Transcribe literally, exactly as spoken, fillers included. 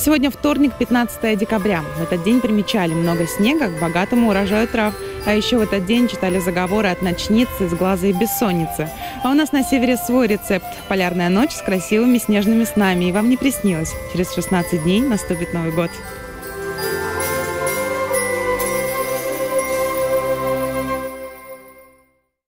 Сегодня вторник, пятнадцатое декабря. В этот день примечали много снега к богатому урожаю трав. А еще в этот день читали заговоры от ночницы, сглаза и бессонницы. А у нас на севере свой рецепт. Полярная ночь с красивыми снежными снами. И вам не приснилось. Через шестнадцать дней наступит Новый год.